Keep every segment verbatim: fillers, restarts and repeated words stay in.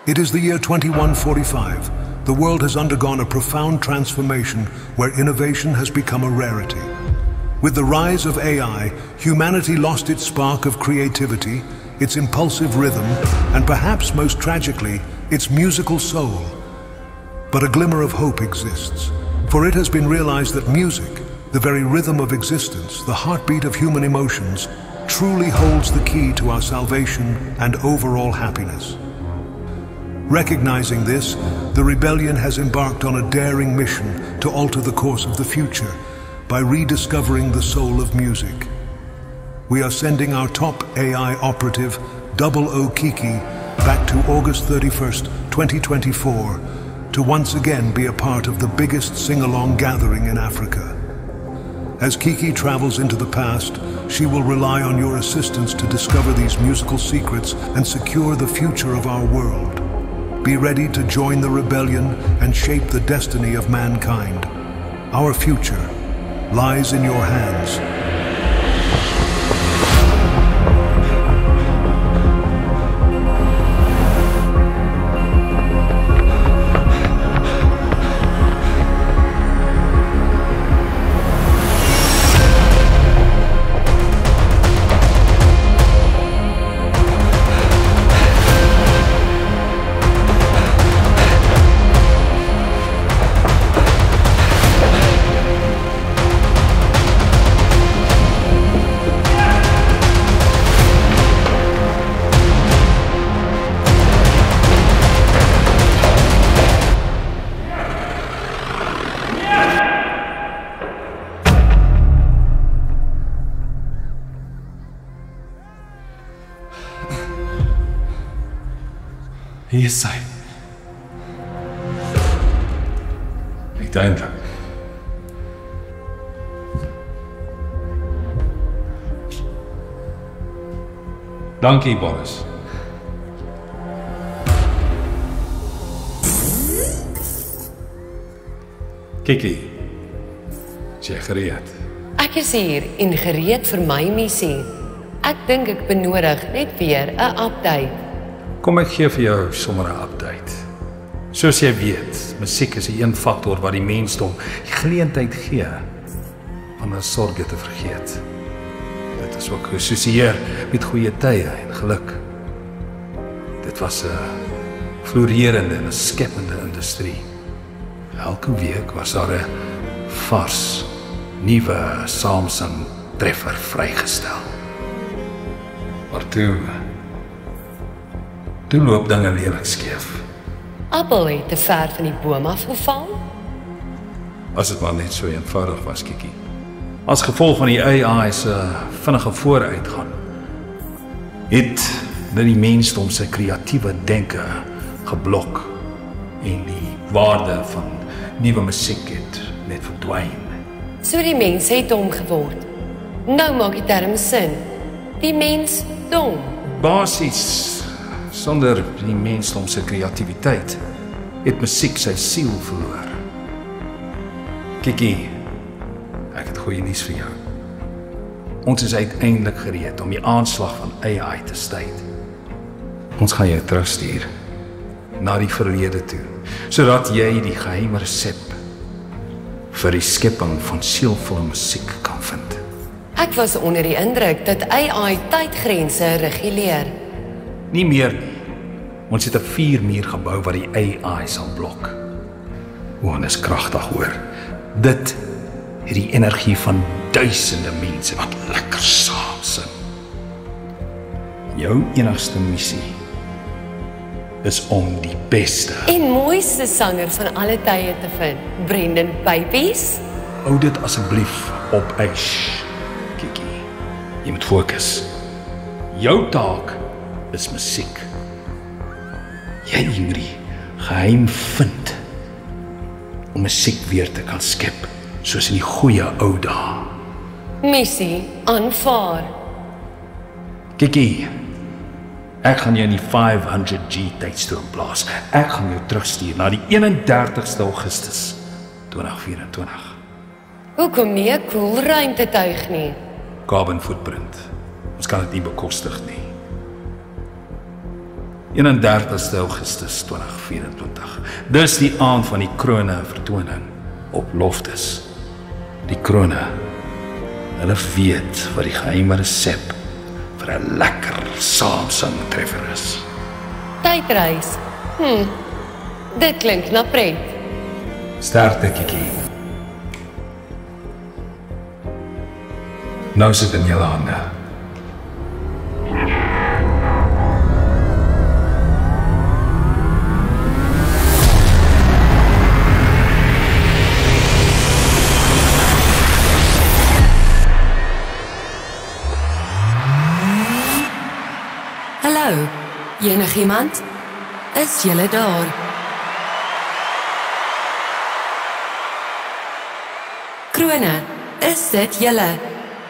It is the year twenty-one forty-five. The world has undergone a profound transformation where innovation has become a rarity. With the rise of A I, humanity lost its spark of creativity, its impulsive rhythm, and perhaps most tragically, its musical soul. But a glimmer of hope exists, for it has been realized that music, the very rhythm of existence, the heartbeat of human emotions, truly holds the key to our salvation and overall happiness. Recognizing this, the rebellion has embarked on a daring mission to alter the course of the future by rediscovering the soul of music. We are sending our top A I operative, Double O Kiki, back to August thirty-first, twenty twenty-four, to once again be a part of the biggest sing-along gathering in Africa. As Kiki travels into the past, she will rely on your assistance to discover these musical secrets and secure the future of our world. Be ready to join the rebellion and shape the destiny of mankind. Our future lies in your hands. Hier is sy. Uiteindelik. Dankie, Boris. Kiki, is jy gereed? Ek is hier en gereed vir my missie. Ek dink ek benodig net weer 'n update. Kom ek gee vir jou sommer 'n update. Soos jy weet, musiek is die een faktor wat die mensdom die geleentheid gee om hulle sorge te vergeet. Dit is ook geassosieer met goeie tye en geluk. Dit was 'n floreerende en 'n skepende industrie. Elke week was daar 'n vars, nuwe Samsung treffer vrygestel. Maar toe Toe loop dinge lelik skeef. Appel het te ver van die boom afgeval? As dit maar net so eenvoudig was, Kiki. As gevolg van die A I se vinnige vooruitgang, het dit die mensdom se kreatiewe denke geblok en die waarde van nuwe musiek het net verdwyn. So die mens het dom geword. Nou maak die term sin. Die mens dom. Basies sonder die mensdom se kreatiwiteit het musiek sy siel verloor. Kiki, ek het goeie nuus vir jou. Ons is uiteindelik gereed om die aanslag van A I te staai. Ons gaan jou terugstuur na die verlede toe, sodat jy die geheime resep vir die skepping van sielvolle musiek kan vind. Ek was onder die indruk dat A I tydgrense reguleer. Nie meer nie. Ons het 'n viermuur gebou wat die A I sal blok. O, en is kragtig hoor. Dit het die energie van duisende mense wat lekker saam sing. Jou enigste missie is om die beste en mooiste sanger van alle tye te vind, Brendan Babies. Hou dit asseblief op ys, Kiki. Jy moet fokus. Jou taak is musiek. Jy moet die geheim vind om musiek weer te kan skep, soos in die goeie ou dae. Missie aanvaar. Kiki, ek gaan jou in die vyf honderd G tydstroom plaas. Ek gaan jou terugstuur na die eenendertigste Augustus twintig vyf-en-twintig. Hoekom nie 'n koel ruimtetuig nie? Carbon footprint. Ons kan dit nie bekostig nie. eenendertigste Augustus tweeduisend vyf-en-twintig. Dis die aand van die krone vertoning op Loftus. Die krone. Hulle weet wat die geheime resep vir 'n lekker saamsing treffer is. Tydreis. Hm. Dit klink na pret. Sterkte, Kiki. Nou sit in julle hande. Hallo, enigiemand? Is julle daar? Krone, is dit julle?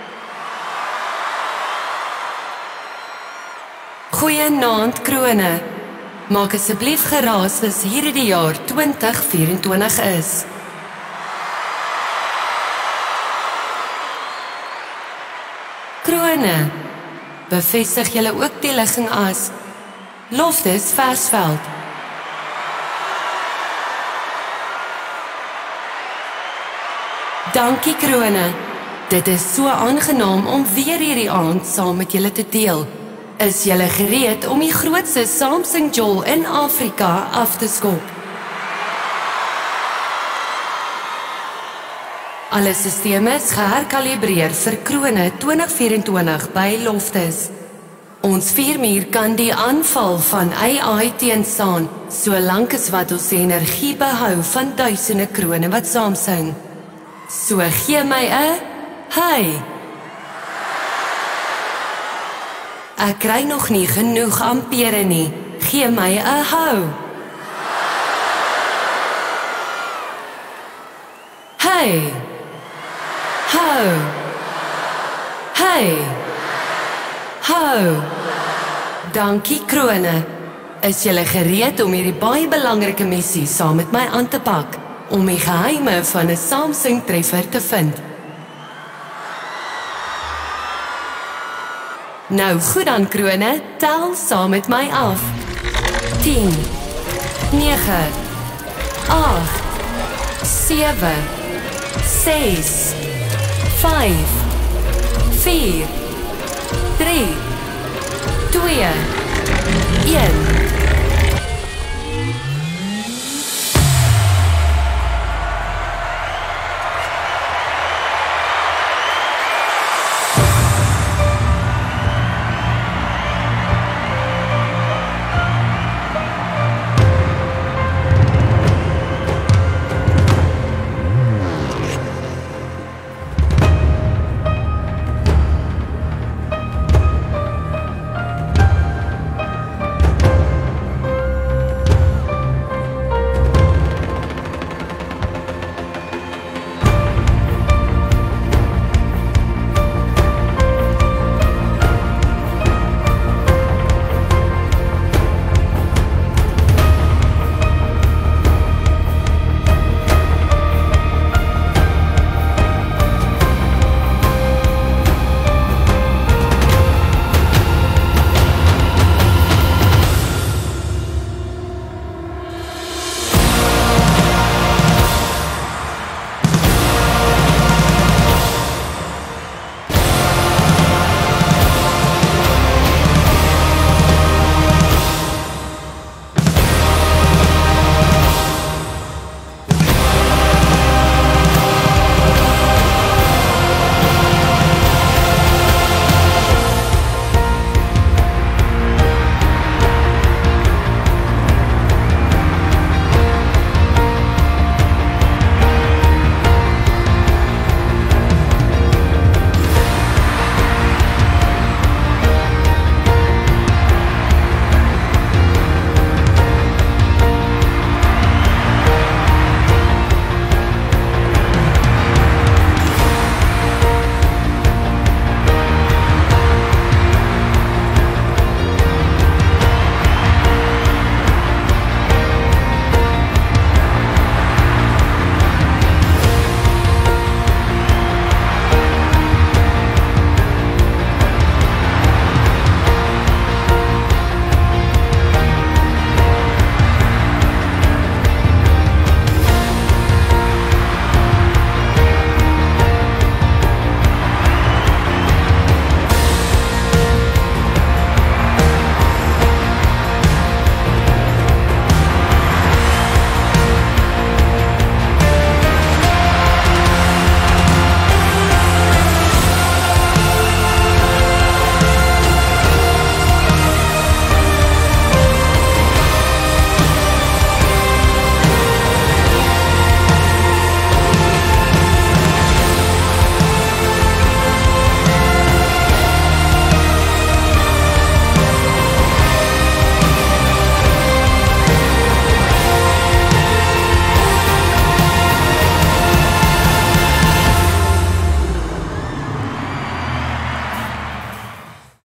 Goeienaand, Krone. Maak asseblief geraas as hierdie die jaar twintig vyf-en-twintig is. Krone, bevestig julle ook die ligging as Loftus Versveld. Dankie, Krone. Dit is so aangenaam om weer hierdie aand saam met julle te deel. Is julle gereed om die grootste saamsing-jol in Afrika af te skop? Alle sisteme is geherkalibreer vir Krone twintig vyf-en-twintig by Loftus. Ons viermuur kan die aanval van A I teenstaan, solank as wat ons die energie behou van duisende krone wat saamsing. So gee my 'n hey. Ek kry nog nie genoeg ampere nie. Gee my 'n hou. Hey. Hou. Hey. Hou. Dankie, Krone. Is julle gereed om hierdie baie belangrike missie saam met my aan te pak, om die geheime van 'n saamsing treffer te vind? Nou goed dan, Krone, tel saam met my af. tien, negen, agt, sewe, ses, vyf, vier, drie, twee, een.